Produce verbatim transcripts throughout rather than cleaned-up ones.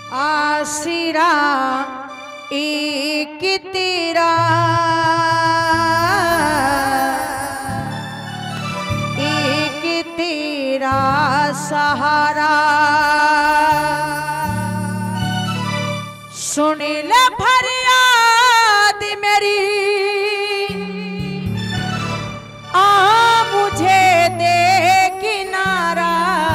आसिरा एक तेरा एक तेरा सहारा, सुन ले फरियाद मेरी, आ मुझे दे किनारा।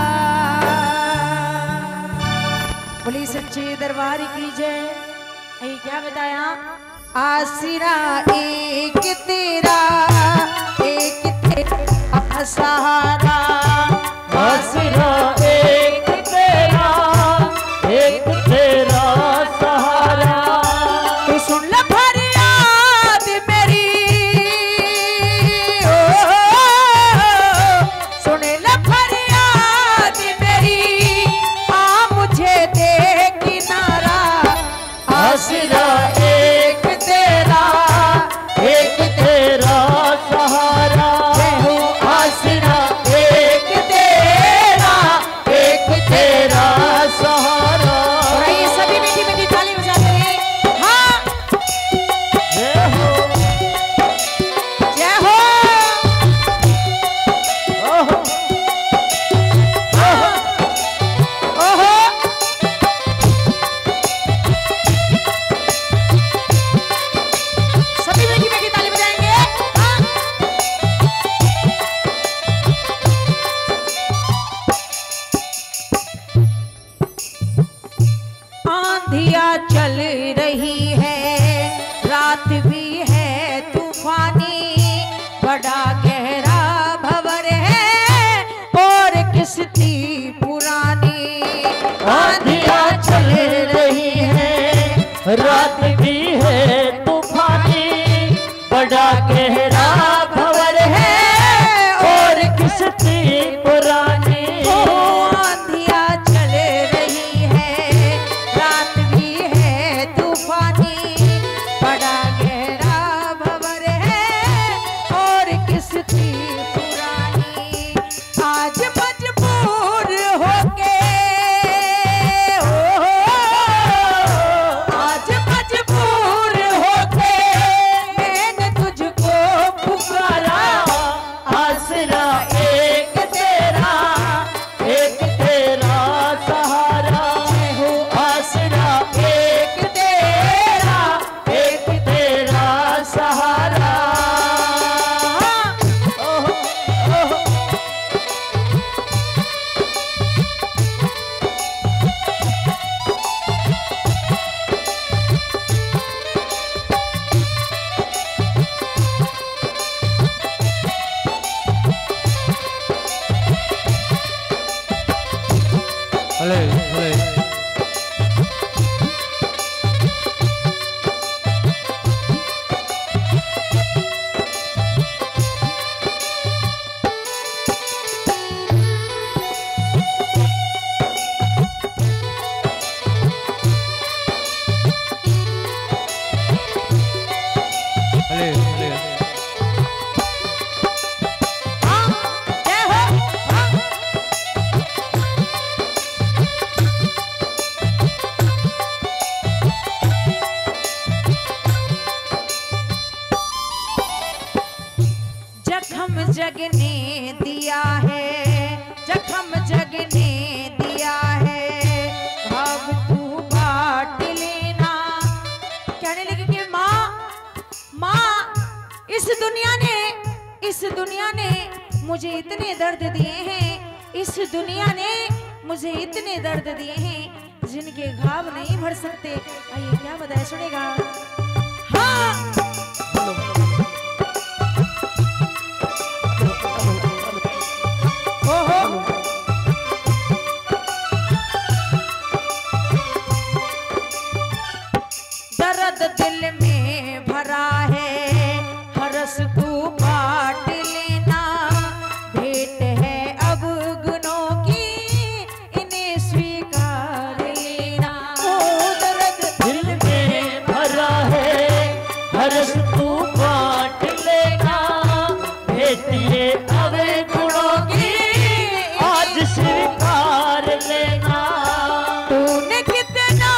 बोली सच्चे दरबार की जय। ये क्या बताया? आसिरा एक तेरा एक तेरा सहारा, आसिरा एक तेरा एक तेरा सहारा। तू सुन ले फरियाद मेरी, ओ सुन ले फरियाद मेरी, आ मुझे दे किनारा। आसिरा एक तेरा एक तेरा सहारा, आसिरा एक तेरा एक तेरा सहारा। और ये सभी मीठी मीठी ताली बजाते हैं। हाँ जय हो जय हो। ओहो हाँ। ओहो सभी मीठी मीठी ताली बजाएंगे। हाँ। आंधिया चल रही है, रात भी है तूफानी, बड़ा गहरा भंवर है और किश्ती पुरानी। आंधिया चल रही है, रात भी है तूफानी, बड़ा गहरा भंवर है और किश्ती पुरानी। आंधिया चल रही है, रात भी है तूफानी, बड़ा गहरा भंवर है और किश्ती पुरानी। आज मजबूर होके, ओ आज मजबूर होके मैंने तुझको पुकारा। आसिरा एक तेरा एक तेरा सहारा, आसिरा एक तेरा एक तेरा सहारा। ओहो ओहो भले भले भले भले हाँ जय हो। हाँ। जख्म जगने दिया है, जख्म जगने दिया है, घाव तू बांट लेना। कहने लगी कि माँ माँ इस दुनिया ने इस दुनिया ने मुझे इतने दर्द दिए हैं, इस दुनिया ने मुझे इतने दर्द दिए हैं जिनके घाव नहीं भर सकते। आइए क्या बताए सुनेगा। हाँ ओहो दर्द दिल में भरा है, हरस तू बांट लेना। भेंट है अब गुनों की, इन्हें स्वीकार लेना। ओ दर्द दिल में भरा है, हर्ष तू बांट लेना। भेटिए अब गुणों की आज स्वीकार लेना। तूने कितना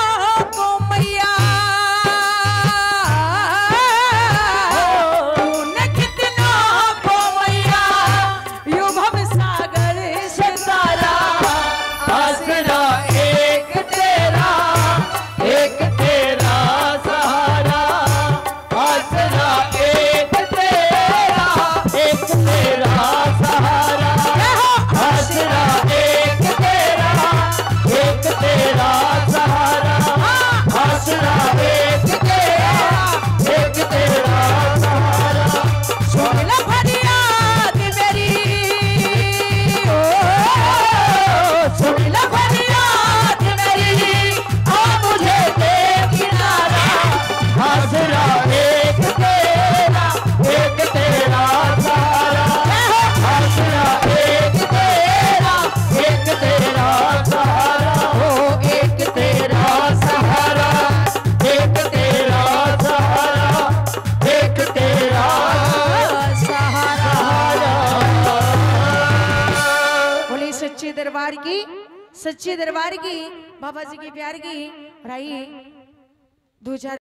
दरबार की, सच्चे दरबार की, बाबा जी के प्यार की। और आइए दो चार